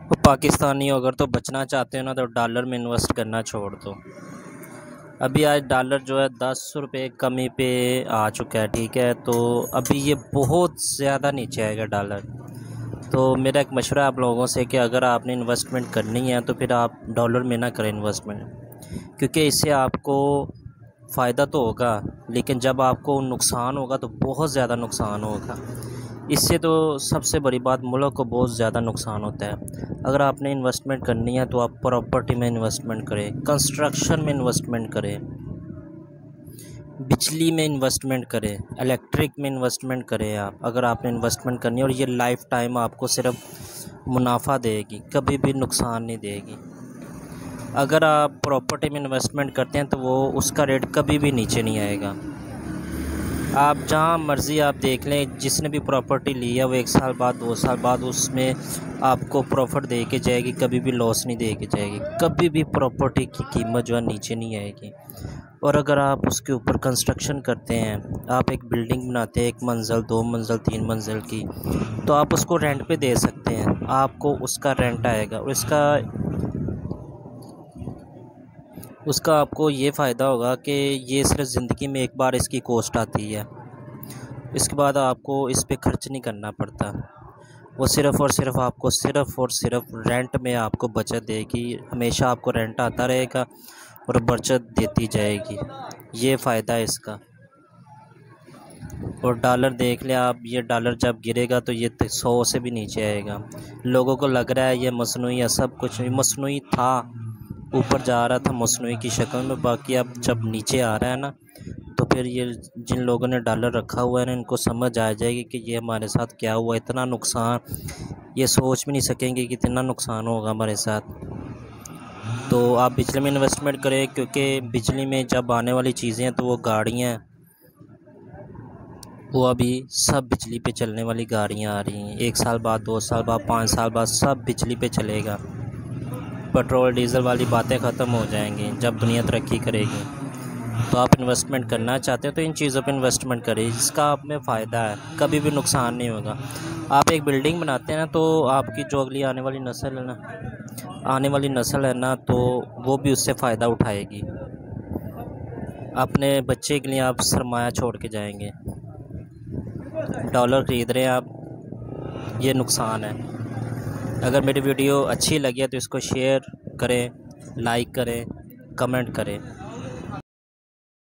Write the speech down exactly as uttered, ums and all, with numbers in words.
तो पाकिस्तानी हो अगर तो बचना चाहते हो ना तो डॉलर में इन्वेस्ट करना छोड़ दो। अभी आज डॉलर जो है दस रुपये कमी पे आ चुका है, ठीक है। तो अभी ये बहुत ज़्यादा नीचे आएगा डॉलर। तो मेरा एक मशवरा आप लोगों से कि अगर आपने इन्वेस्टमेंट करनी है तो फिर आप डॉलर में ना करें इन्वेस्टमेंट, क्योंकि इससे आपको फ़ायदा तो होगा लेकिन जब आपको नुकसान होगा तो बहुत ज़्यादा नुकसान होगा। इससे तो सबसे बड़ी बात, मुल्क को बहुत ज़्यादा नुकसान होता है। अगर आपने इन्वेस्टमेंट करनी है तो आप प्रॉपर्टी में इन्वेस्टमेंट करें, कंस्ट्रक्शन में इन्वेस्टमेंट करें, बिजली में इन्वेस्टमेंट करें, इलेक्ट्रिक में इन्वेस्टमेंट करें। आप अगर आपने इन्वेस्टमेंट करनी है और ये लाइफ टाइम आपको सिर्फ मुनाफा देगी, कभी भी नुकसान नहीं देगी। अगर आप प्रॉपर्टी में इन्वेस्टमेंट करते हैं तो वो उसका रेट कभी भी नीचे नहीं आएगा। आप जहाँ मर्ज़ी आप देख लें, जिसने भी प्रॉपर्टी ली है वो एक साल बाद दो साल बाद उसमें आपको प्रॉफिट दे के जाएगी, कभी भी लॉस नहीं दे के जाएगी। कभी भी प्रॉपर्टी की कीमत जो है नीचे नहीं आएगी। और अगर आप उसके ऊपर कंस्ट्रक्शन करते हैं, आप एक बिल्डिंग बनाते हैं एक मंजिल, दो मंजिल, तीन मंजिल की, तो आप उसको रेंट पे दे सकते हैं, आपको उसका रेंट आएगा और इसका उसका आपको ये फ़ायदा होगा कि ये सिर्फ ज़िंदगी में एक बार इसकी कॉस्ट आती है, इसके बाद आपको इस पे खर्च नहीं करना पड़ता। वो सिर्फ़ और सिर्फ आपको सिर्फ़ और सिर्फ रेंट में आपको बचत देगी, हमेशा आपको रेंट आता रहेगा और बचत देती जाएगी। ये फ़ायदा है इसका। और डॉलर देख लें आप, ये डॉलर जब गिरेगा तो ये सौ से भी नीचे आएगा। लोगों को लग रहा है ये मसनूई है, सब कुछ मसनूई था, ऊपर जा रहा था मसनूई की शक्ल में, बाकी अब जब नीचे आ रहा है ना तो फिर ये जिन लोगों ने डॉलर रखा हुआ है ना, इनको समझ आ जाएगी कि ये हमारे साथ क्या हुआ। इतना नुकसान ये सोच भी नहीं सकेंगे कि इतना नुकसान होगा हमारे साथ। तो आप बिजली में इन्वेस्टमेंट करें, क्योंकि बिजली में जब आने वाली चीज़ें हैं तो वो गाड़ियाँ, वो अभी सब बिजली पे चलने वाली गाड़ियाँ आ रही हैं। एक साल बाद, दो साल बाद, पाँच साल बाद सब बिजली पे चलेगा। पेट्रोल डीज़ल वाली बातें ख़त्म हो जाएंगी जब दुनिया तरक्की करेगी। तो आप इन्वेस्टमेंट करना चाहते हो तो इन चीज़ों पे इन्वेस्टमेंट करें, जिसका आप में फ़ायदा है, कभी भी नुकसान नहीं होगा। आप एक बिल्डिंग बनाते हैं ना तो आपकी जो अगली आने वाली नस्ल है ना आने वाली नस्ल है ना तो वो भी उससे फ़ायदा उठाएगी। अपने बच्चे के लिए आप सरमाया छोड़ के जाएंगे। डॉलर ख़रीद रहे हैं आप, ये नुकसान है। अगर मेरी वीडियो अच्छी लगी है तो इसको शेयर करें, लाइक करें, कमेंट करें।